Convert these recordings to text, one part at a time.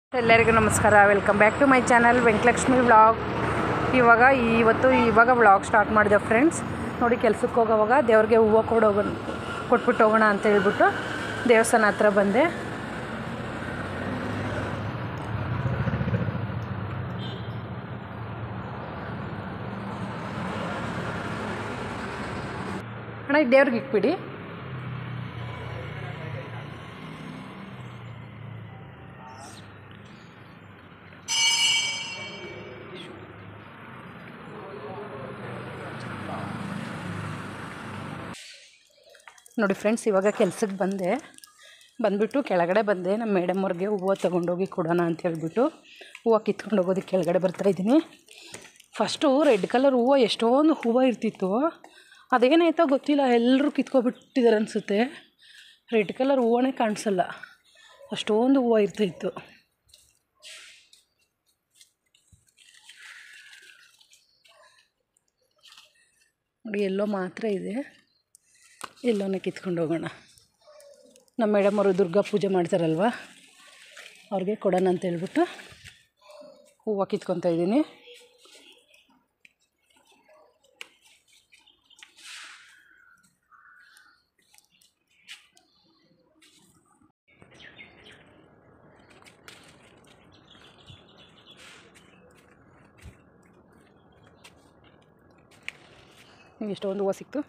ಎಲ್ಲರಿಗೂ ನಮಸ್ಕಾರ. Welcome back to my channel Venkatalakshmi vlog. ಇವಾಗ ವ್ಲಾಗ್ ಸ್ಟಾರ್ಟ್ ಮಾಡಿದೆ ಫ್ರೆಂಡ್ಸ್. ನೋಡಿ, ಕೆಲಸಕ್ಕೆ ಹೋಗೋವಾಗ ದೇವ್ರಿಗೆ ಹೂವು ಕೊಟ್ಬಿಟ್ಟು ಹೋಗೋಣ ಅಂತ ಹೇಳ್ಬಿಟ್ಟು ದೇವಸ್ಥಾನ ಹತ್ರ ಬಂದೆ. ಅಣ್ಣ, ಇದು ದೇವ್ರಿಗೆ ಇಟ್ಬಿಡಿ. ನೋಡಿ ಫ್ರೆಂಡ್ಸ್, ಇವಾಗ ಕೆಲಸಕ್ಕೆ ಬಂದುಬಿಟ್ಟು ಕೆಳಗಡೆ ಬಂದೆ. ನಮ್ಮ ಮೇಡಮ್ ಅವ್ರಿಗೆ ಹೂವು ತೊಗೊಂಡೋಗಿ ಕೊಡೋಣ ಅಂತ ಹೇಳ್ಬಿಟ್ಟು ಹೂವು ಕಿತ್ಕೊಂಡು ಹೋಗೋದಕ್ಕೆ ಕೆಳಗಡೆ ಬರ್ತಾಯಿದ್ದೀನಿ. ಫಸ್ಟು ರೆಡ್ ಕಲರ್ ಹೂವು ಎಷ್ಟೊಂದು ಹೂವು ಇರ್ತಿತ್ತು, ಅದೇನಾಯ್ತೋ ಗೊತ್ತಿಲ್ಲ, ಎಲ್ಲರೂ ಕಿತ್ಕೊಬಿಟ್ಟಿದ್ದಾರೆ ಅನಿಸುತ್ತೆ. ರೆಡ್ ಕಲರ್ ಹೂವೇ ಕಾಣಿಸಲ್ಲ, ಅಷ್ಟೊಂದು ಹೂವು ಇರ್ತಾಯಿತ್ತು. ನೋಡಿ, ಎಲ್ಲೋ ಮಾತ್ರ ಇದೆ, ಎಲ್ಲೋನೇ ಕಿತ್ಕೊಂಡು ಹೋಗೋಣ. ನಮ್ಮ ಮೇಡಮ್ ಅವರು ದುರ್ಗಾ ಪೂಜೆ ಮಾಡ್ತಾರಲ್ವ, ಅವ್ರಿಗೆ ಕೊಡೋಣ ಅಂತ ಹೇಳ್ಬಿಟ್ಟು ಹೂವು ಕಿತ್ಕೊತಾ ಇದ್ದೀನಿ. ಎಷ್ಟೊಂದು ಹೂವು ಸಿಕ್ತು.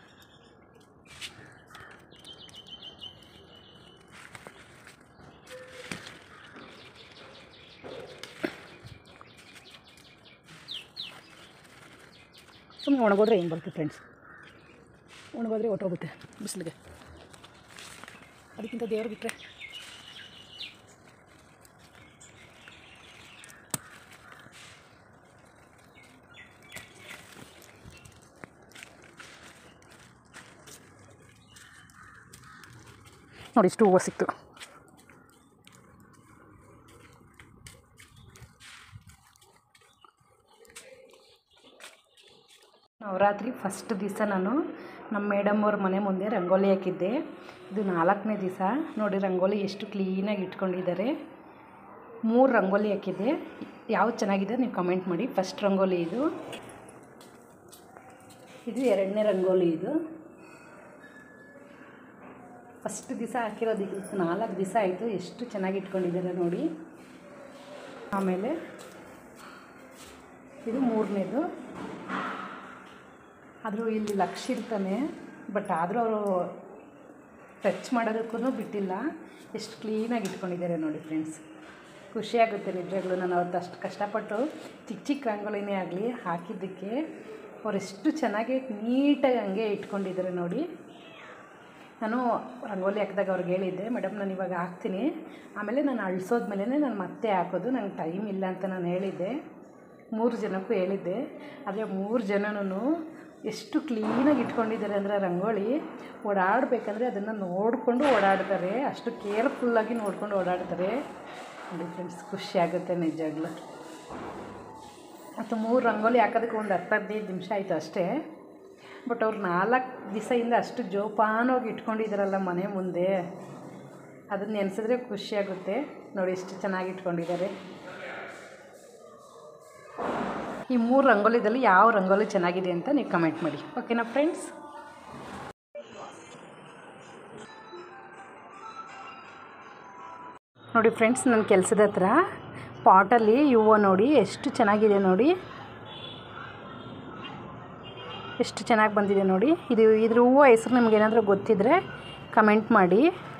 ಸುಮ್ಮನೆ ಒಣಗೋದ್ರೆ ಏನು ಬರುತ್ತೆ ಫ್ರೆಂಡ್ಸ್, ಒಣಗೋದ್ರೆ ಹೊಟ್ಟೋಗುತ್ತೆ ಬಿಸಿಲಿಗೆ. ಅದಕ್ಕಿಂತ ದೇವ್ರು ಬಿಟ್ಟರೆ ನೋಡಿ, ಇಷ್ಟು ಹೂವು ಸಿಕ್ತು. ನವರಾತ್ರಿ ಫಸ್ಟ್ ದಿವಸ ನಾನು ನಮ್ಮ ಮೇಡಮ್ ಅವ್ರ ಮನೆ ಮುಂದೆ ರಂಗೋಲಿ ಹಾಕಿದ್ದೆ. ಇದು 4ನೇ ದಿವಸ. ನೋಡಿ, ರಂಗೋಲಿ ಎಷ್ಟು ಕ್ಲೀನಾಗಿ ಇಟ್ಕೊಂಡಿದ್ದಾರೆ. 3 ರಂಗೋಲಿ ಹಾಕಿದ್ದೆ. ಯಾವ್ದು ಚೆನ್ನಾಗಿದೆ ನೀವು ಕಮೆಂಟ್ ಮಾಡಿ. ಫಸ್ಟ್ ರಂಗೋಲಿ ಇದು 2ನೇ ರಂಗೋಲಿ. ಇದು ಫಸ್ಟ್ ದಿವಸ ಹಾಕಿರೋದು. 4 ದಿವಸ ಆಯಿತು. ಎಷ್ಟು ಚೆನ್ನಾಗಿ ಇಟ್ಕೊಂಡಿದ್ದಾರೆ ನೋಡಿ. ಆಮೇಲೆ ಇದು 3ನೇದು. ಆದರೂ ಇಲ್ಲಿ ಲಕ್ಷ ಇರ್ತಾನೆ, ಬಟ್ ಆದರೂ ಅವರು ಟಚ್ ಮಾಡೋದಕ್ಕೂ ಬಿಟ್ಟಿಲ್ಲ. ಎಷ್ಟು ಕ್ಲೀನಾಗಿ ಇಟ್ಕೊಂಡಿದ್ದಾರೆ ನೋಡಿ ಫ್ರೆಂಡ್ಸ್. ಖುಷಿಯಾಗುತ್ತೆ ನಿಜವಾಗ್ಲೂ. ನಾನು ಅವತ್ತು ಅಷ್ಟು ಕಷ್ಟಪಟ್ಟು ಚಿಕ್ಕ ರಂಗೋಲಿನೇ ಆಗಲಿ ಹಾಕಿದ್ದಕ್ಕೆ ಅವ್ರು ಎಷ್ಟು ಚೆನ್ನಾಗಿ ನೀಟಾಗಿ ಹಂಗೆ ಇಟ್ಕೊಂಡಿದ್ದಾರೆ ನೋಡಿ. ನಾನು ರಂಗೋಲಿ ಹಾಕಿದಾಗ ಅವ್ರಿಗೆ ಹೇಳಿದ್ದೆ, ಮೇಡಮ್ ನಾನು ಇವಾಗ ಹಾಕ್ತೀನಿ, ಆಮೇಲೆ ನಾನು ಅಳಿಸೋದ್ಮೇಲೆ ನಾನು ಮತ್ತೆ ಹಾಕೋದು, ನಂಗೆ ಟೈಮ್ ಇಲ್ಲ ಅಂತ ನಾನು ಹೇಳಿದ್ದೆ. 3 ಜನಕ್ಕೂ ಹೇಳಿದ್ದೆ. ಆದರೆ 3 ಜನನೂ ಎಷ್ಟು ಕ್ಲೀನಾಗಿ ಇಟ್ಕೊಂಡಿದ್ದಾರೆ ಅಂದರೆ ರಂಗೋಲಿ ಓಡಾಡಬೇಕಂದ್ರೆ ಅದನ್ನು ನೋಡಿಕೊಂಡು ಓಡಾಡ್ತಾರೆ. ಅಷ್ಟು ಕೇರ್ಫುಲ್ಲಾಗಿ ನೋಡ್ಕೊಂಡು ಓಡಾಡ್ತಾರೆ ನೋಡಿ ಫ್ರೆಂಡ್ಸ್. ಖುಷಿಯಾಗುತ್ತೆ ನಿಜವಾಗ್ಲೂ. ಮತ್ತು 3 ರಂಗೋಲಿ ಹಾಕೋದಕ್ಕೆ ಒಂದು 10-15 ನಿಮಿಷ ಆಯಿತು ಅಷ್ಟೇ. ಬಟ್ ಅವ್ರು 4 ದಿವಸದಿಂದ ಅಷ್ಟು ಜೋಪಾನವಾಗಿ ಇಟ್ಕೊಂಡಿದ್ದಾರಲ್ಲ ಮನೆ ಮುಂದೆ, ಅದನ್ನು ನೆನೆಸಿದ್ರೆ ಖುಷಿಯಾಗುತ್ತೆ ನೋಡಿ. ಎಷ್ಟು ಚೆನ್ನಾಗಿ ಇಟ್ಕೊಂಡಿದ್ದಾರೆ. ಈ 3 ರಂಗೋಲಿದಲ್ಲಿ ಯಾವ ರಂಗೋಲಿ ಚೆನ್ನಾಗಿದೆ ಅಂತ ನೀವು ಕಮೆಂಟ್ ಮಾಡಿ, ಓಕೆನಾ ಫ್ರೆಂಡ್ಸ್? ನೋಡಿ ಫ್ರೆಂಡ್ಸ್, ನನ್ನ ಕೆಲಸದ ಹತ್ರ ಪಾಟಲ್ಲಿ ಹೂವು ನೋಡಿ ಎಷ್ಟು ಚೆನ್ನಾಗಿದೆ ನೋಡಿ. ಎಷ್ಟು ಚೆನ್ನಾಗಿ ಬಂದಿದೆ ನೋಡಿ. ಇದ್ರ ಹೂವು ಹೆಸರು ನಿಮಗೇನಾದರೂ ಗೊತ್ತಿದ್ದರೆ ಕಮೆಂಟ್ ಮಾಡಿ.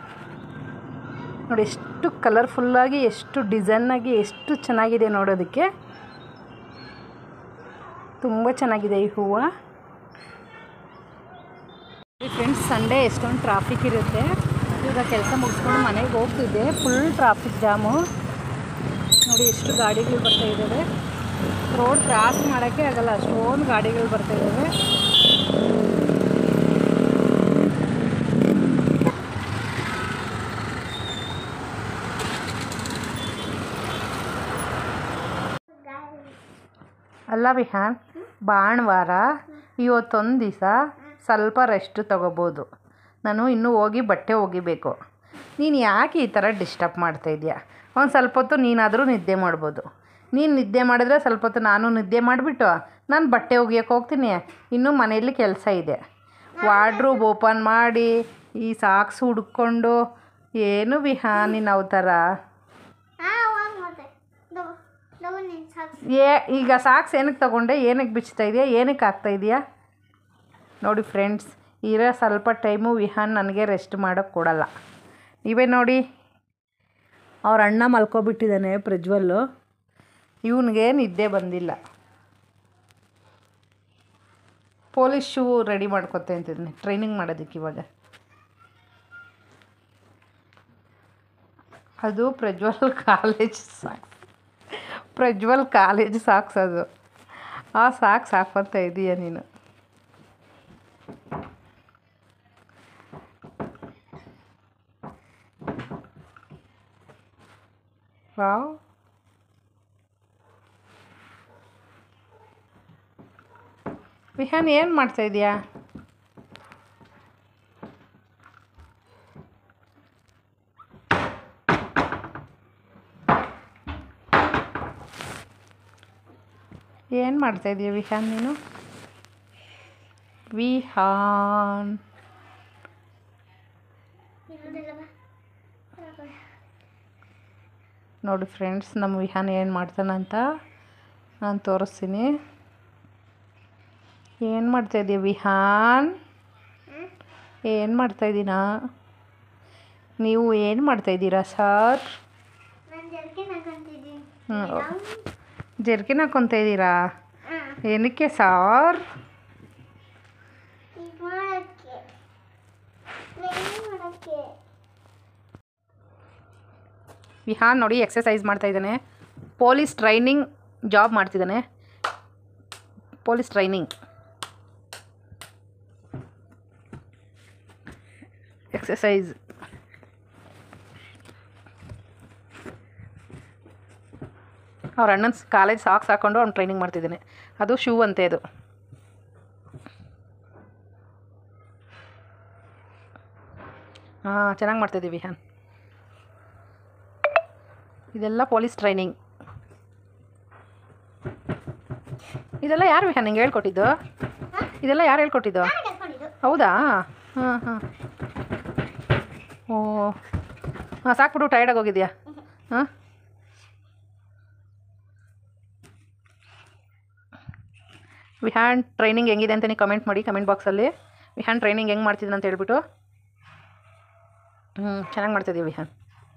ನೋಡಿ, ಎಷ್ಟು ಕಲರ್ಫುಲ್ಲಾಗಿ, ಎಷ್ಟು ಡಿಸೈನಾಗಿ, ಎಷ್ಟು ಚೆನ್ನಾಗಿದೆ ನೋಡೋದಕ್ಕೆ. ತುಂಬ ಚೆನ್ನಾಗಿದೆ ಈ ಹೂವು. ಫ್ರೆಂಡ್ಸ್, ಸಂಡೇ ಎಷ್ಟೊಂದು ಟ್ರಾಫಿಕ್ ಇರುತ್ತೆ. ಈಗ ಕೆಲಸ ಮುಗಿಸ್ಕೊಂಡು ಮನೆಗೆ ಹೋಗ್ತಿದ್ದೆ, ಫುಲ್ ಟ್ರಾಫಿಕ್ ಜಾಮು ನೋಡಿ. ಎಷ್ಟು ಗಾಡಿಗಳು ಬರ್ತಾ ಇದ್ದಾವೆ. ರೋಡ್ ಕ್ರಾಸ್ ಮಾಡೋಕ್ಕೆ ಆಗಲ್ಲ, ಅಷ್ಟೊಂದು ಗಾಡಿಗಳು ಬರ್ತಾ ಇದ್ದಾವೆ. ಅಲ್ಲ ವಿಹಾನ್, ಭಾನುವಾರ ಇವತ್ತೊಂದು ದಿವಸ ಸ್ವಲ್ಪ ರೆಸ್ಟ್ ತೊಗೋಬೋದು. ನಾನು ಇನ್ನೂ ಹೋಗಿ ಬಟ್ಟೆ ಒಗಿಬೇಕು. ನೀನು ಯಾಕೆ ಈ ಥರ ಡಿಸ್ಟರ್ಬ್ ಮಾಡ್ತಾಯಿದ್ಯಾ? ಒಂದು ಸ್ವಲ್ಪ ಹೊತ್ತು ನೀನಾದರೂ ನಿದ್ದೆ ಮಾಡ್ಬೋದು. ನೀನು ನಿದ್ದೆ ಮಾಡಿದ್ರೆ ಸ್ವಲ್ಪ ಹೊತ್ತು ನಾನು ನಿದ್ದೆ ಮಾಡಿಬಿಟ್ಟು ನಾನು ಬಟ್ಟೆ ಒಗೆಯೋಕೆ ಹೋಗ್ತೀನಿ. ಇನ್ನೂ ಮನೆಯಲ್ಲಿ ಕೆಲಸ ಇದೆ. ವಾರ್ಡ್ರೋಬ್ ಓಪನ್ ಮಾಡಿ ಈ ಸಾಕ್ಸ್ ಹುಡ್ಕೊಂಡು ಏನು ವಿಹಾನ್ ನೀನು ಅವತಾರ. ಈಗ ಸಾಕ್ಸ್ ಏನಕ್ಕೆ ತಗೊಂಡೆ, ಏನಕ್ಕೆ ಬಿಚ್ತಾ ಇದೆಯಾ, ಏನಕ್ಕೆ ಆಗ್ತಾ ಇದೆಯಾ ನೋಡಿ ಫ್ರೆಂಡ್ಸ್. ಇರೋ ಸ್ವಲ್ಪ ಟೈಮು ವಿಹಾನ್ ನನಗೆ ರೆಸ್ಟ್ ಮಾಡೋಕ್ಕೆ ಕೊಡಲ್ಲ. ನೀವೇ ನೋಡಿ, ಅವ್ರ ಅಣ್ಣ ಮಲ್ಕೊಬಿಟ್ಟಿದ್ದಾನೆ ಪ್ರಜ್ವಲ್ಲು. ಇವನಿಗೆ ನಿದ್ದೆ ಬಂದಿಲ್ಲ. ಪೊಲೀಸ್ ಶೂ ರೆಡಿ ಮಾಡ್ಕೊತ ಅಂತಿದ್ದೀನಿ ಟ್ರೈನಿಂಗ್ ಮಾಡೋದಕ್ಕೆ. ಇವಾಗ ಅದು ಪ್ರಜ್ವಲ್ ಕಾಲೇಜ್ ಸಾಕ್ಸ್ ಅದು. ಆ ಸಾಕ್ಸ್ ಹಾಕ್ಕೊತ ಇದೀಯ ನೀನು. ವಾವ್, ವಿಹಾನ್ ಏನು ಮಾಡ್ತಾಯಿದ್ಯಾ? ಏನು ಮಾಡ್ತಾಯಿದ್ದೀಯ ವಿಹಾನ್ ನೀನು? ವಿಹಾನ್ ನೋಡಿ ಫ್ರೆಂಡ್ಸ್, ನಮ್ಮ ವಿಹಾನ್ ಏನು ಮಾಡ್ತಾನಂತ ನಾನು ತೋರಿಸ್ತೀನಿ. ಏನು ಮಾಡ್ತಾಯಿದ್ದೀಯ ವಿಹಾನ್? ಏನು ಮಾಡ್ತಾಯಿದ್ದೀನಾ? ನೀವು ಏನು ಮಾಡ್ತಾಯಿದ್ದೀರಾ ಸರ್? ಜರ್ಕಿನ್ ಹಾಕ್ಕೊತ ಇದ್ದೀರಾ? ಏನಕ್ಕೆ ಸಾರ್? ವಿಹಾನ್ ನೋಡಿ ಎಕ್ಸಸೈಸ್ ಮಾಡ್ತಾಯಿದ್ದಾನೆ. ಪೊಲೀಸ್ ಟ್ರೈನಿಂಗ್ ಜಾಬ್ ಮಾಡ್ತಿದ್ದಾನೆ. Police training exercise. ಅವ್ರ ಅಣ್ಣನ ಕಾಲೇಜ್ ಸಾಕ್ಸ್ ಹಾಕ್ಕೊಂಡು ಅವ್ನು ಟ್ರೈನಿಂಗ್ ಮಾಡ್ತಿದ್ದಾನೆ. ಅದು ಶೂ ಅಂತೆ ಅದು. ಹಾಂ, ಚೆನ್ನಾಗಿ ಮಾಡ್ತಾಯಿದ್ದೀವಿ ವಿಹಾನ್. ಇದೆಲ್ಲ ಪೊಲೀಸ್ ಟ್ರೈನಿಂಗ್. ಇದೆಲ್ಲ ಯಾರು ವಿಹಾನ್ ನಿಂಗೆ ಹೇಳ್ಕೊಟ್ಟಿದ್ದು? ಇದೆಲ್ಲ ಯಾರು ಹೇಳ್ಕೊಟ್ಟಿದ್ದು? ಹೌದಾ? ಹಾಂ ಹಾಂ. ಓ ಹಾಂ, ಸಾಕ್ಬಿಟ್ಟು ಟೈರ್ಡಾಗಿ ಹೋಗಿದ್ಯಾ? ಹಾಂ, ವಿಹಾನ್ ಟ್ರೈನಿಂಗ್ ಹೆಂಗಿದೆ ಅಂತ ನೀವು ಕಮೆಂಟ್ ಮಾಡಿ ಕಮೆಂಟ್ ಬಾಕ್ಸಲ್ಲಿ. ವಿಹಾನ್ ಟ್ರೈನಿಂಗ್ ಹೆಂಗೆ ಮಾಡ್ತಿದ್ದೀನಿ ಅಂತ ಹೇಳ್ಬಿಟ್ಟು. ಚೆನ್ನಾಗಿ ಮಾಡ್ತಿದ್ದೀವಿ ವಿಹಾನ್.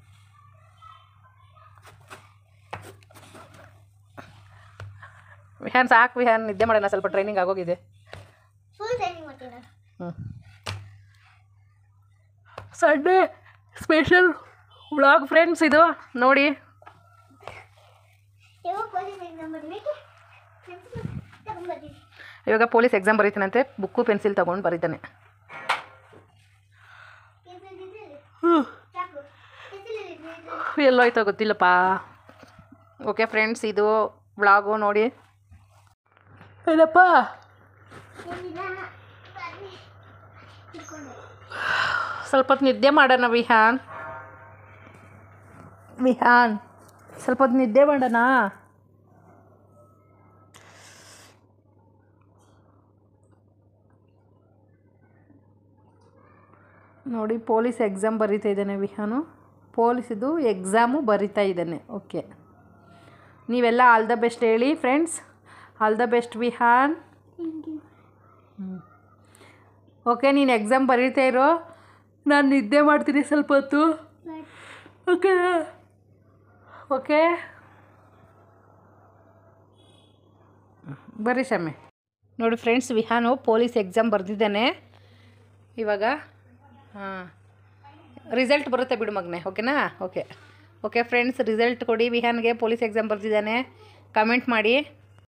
ವಿಹಾನ್ ಸಾಕು ವಿಹಾನ್, ನಿದ್ದೆ ಮಾಡೋಣ, ಸ್ವಲ್ಪ ಟ್ರೈನಿಂಗ್ ಆಗೋಗಿದೆ. ಸಂಡೇ ಸ್ಪೆಷಲ್ ವ್ಲಾಗ್ ಫ್ರೆಂಡ್ಸ್ ಇದು ನೋಡಿ. ಇವಾಗ ಪೊಲೀಸ್ ಎಕ್ಸಾಮ್ ಬರೀತಾನಂತೆ. ಬುಕ್ಕು ಪೆನ್ಸಿಲ್ ತೊಗೊಂಡು ಬರೀತಾನೆ. ಎಲ್ಲೋಯ್ತೋ ಗೊತ್ತಿಲ್ಲಪ್ಪ. ಓಕೆ ಫ್ರೆಂಡ್ಸ್, ಇದು ವ್ಲಾಗು ನೋಡಿ. ಏನಪ್ಪ ಸ್ವಲ್ಪ ಹೊತ್ತು ನಿದ್ದೆ ಮಾಡೋಣ ವಿಹಾನ್. ವಿಹಾನ್ ಸ್ವಲ್ಪ ಹೊತ್ತು ನಿದ್ದೆ ಮಾಡೋಣ. ನೋಡಿ, ಪೊಲೀಸ್ ಎಕ್ಸಾಮ್ ಬರೀತಾ ಇದ್ದಾನೆ ವಿಹಾನು. ಪೊಲೀಸಿದು ಎಕ್ಸಾಮು ಬರಿತಾ ಇದ್ದಾನೆ. ಓಕೆ, ನೀವೆಲ್ಲ ಆಲ್ ದ ಬೆಸ್ಟ್ ಹೇಳಿ friends. All the best Vihaan. Okay, ನೀನು ಎಕ್ಸಾಮ್ ಬರೀತಾ ಇರೋ, ನಾನು ನಿದ್ದೆ ಮಾಡ್ತೀನಿ ಸ್ವಲ್ಪ ಹೊತ್ತು. ಓಕೆ ಓಕೆ, ಬರ್ರಿ ಶಮ್ಮೆ. ನೋಡಿ ಫ್ರೆಂಡ್ಸ್, ವಿಹಾನು ಪೊಲೀಸ್ ಎಕ್ಸಾಮ್ ಬರೆದಿದ್ದಾನೆ ಇವಾಗ. ಹಾಂ, ರಿಸಲ್ಟ್ ಬರುತ್ತೆ ಬಿಡು ಮಗನೆ. ಓಕೆನಾ? ಓಕೆ ಓಕೆ ಫ್ರೆಂಡ್ಸ್, ರಿಸಲ್ಟ್ ಕೊಡಿ. ವಿಹಾನ್ಗೆ ಪೊಲೀಸ್ ಎಕ್ಸಾಮ್ ಬರೆದಿದ್ದಾನೆ. ಕಮೆಂಟ್ ಮಾಡಿ.